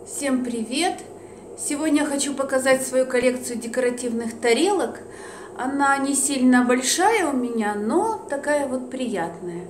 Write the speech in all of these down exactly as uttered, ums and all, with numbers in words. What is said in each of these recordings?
Всем привет! Сегодня хочу показать свою коллекцию декоративных тарелок. Она не сильно большая у меня, но такая вот приятная.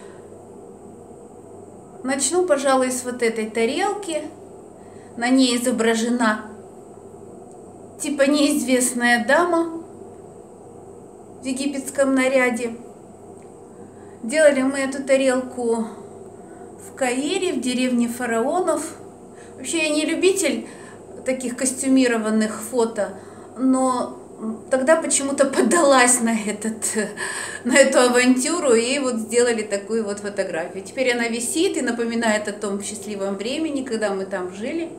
Начну, пожалуй, с вот этой тарелки. На ней изображена типа неизвестная дама в египетском наряде. Делали мы эту тарелку в Каире, в деревне фараонов. Вообще я не любитель таких костюмированных фото, но тогда почему-то поддалась на, этот, на эту авантюру и вот сделали такую вот фотографию. Теперь она висит и напоминает о том счастливом времени, когда мы там жили.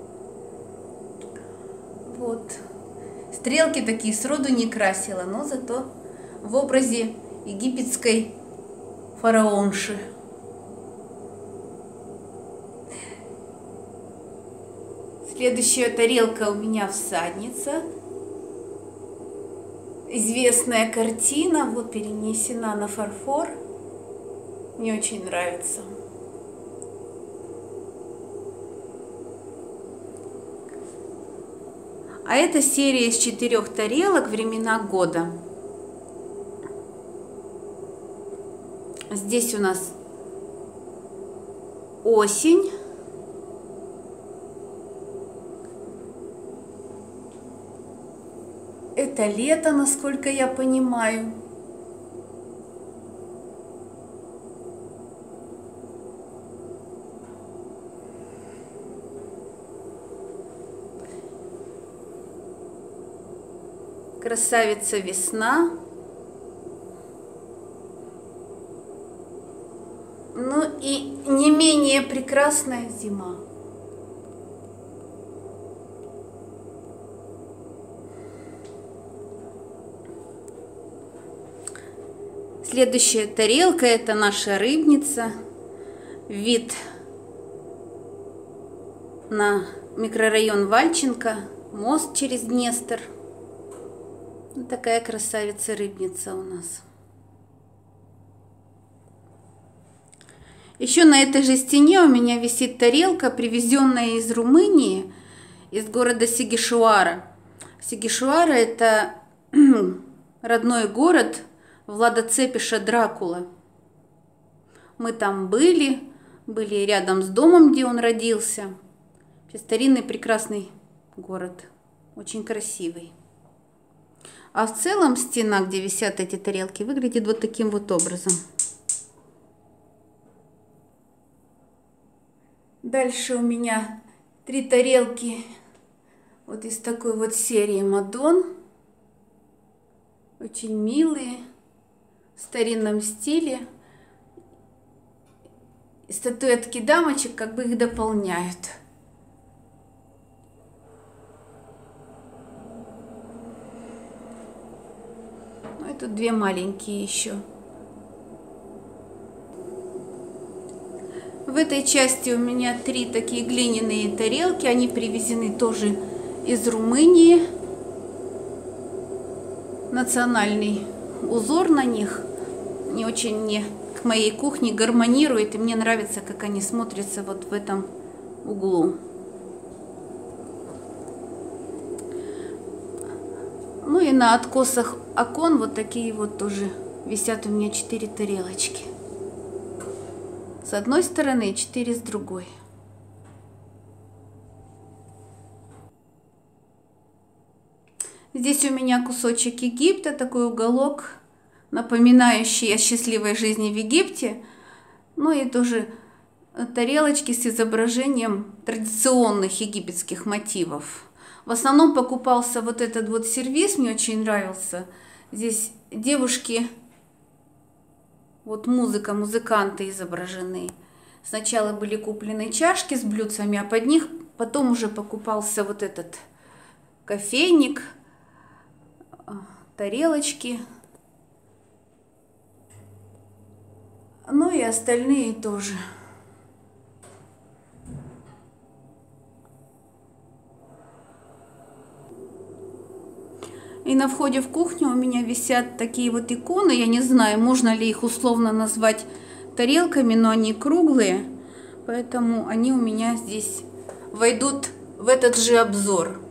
Вот. Стрелки такие сроду не красила, но зато в образе египетской фараонши. Следующая тарелка у меня всадница. Известная картина, вот перенесена на фарфор. Мне очень нравится. А это серия из четырех тарелок «Времена года». Здесь у нас осень. Это лето, насколько я понимаю. Красавица весна. Ну и не менее прекрасная зима. Следующая тарелка — это наша рыбница. Вид на микрорайон Вальченко, мост через Днестр. Вот такая красавица рыбница у нас. Еще на этой же стене у меня висит тарелка, привезенная из Румынии, из города Сигишуара. Сигишуара — это родной город Влада Цепиша Дракула. Мы там были, были рядом с домом, где он родился. Старинный прекрасный город, очень красивый. А в целом стена, где висят эти тарелки, выглядит вот таким вот образом. Дальше у меня три тарелки вот из такой вот серии Мадон. Очень милые, в старинном стиле. И статуэтки дамочек как бы их дополняют. Ну и тут две маленькие еще. В этой части у меня три такие глиняные тарелки. Они привезены тоже из Румынии. Национальный узор на них не очень мне к моей кухне гармонирует, и мне нравится, как они смотрятся вот в этом углу. Ну и на откосах окон вот такие вот тоже висят у меня четыре тарелочки. С одной стороны и четыре с другой. Здесь у меня кусочек Египта, такой уголок, напоминающий о счастливой жизни в Египте. Ну и тоже тарелочки с изображением традиционных египетских мотивов. В основном покупался вот этот вот сервиз, мне очень нравился. Здесь девушки, вот музыка, музыканты изображены. Сначала были куплены чашки с блюдцами, а под них потом уже покупался вот этот кофейник, тарелочки. Ну и остальные тоже. И на входе в кухню у меня висят такие вот иконы. Я не знаю, можно ли их условно назвать тарелками, но они круглые. Поэтому они у меня здесь войдут в этот же обзор.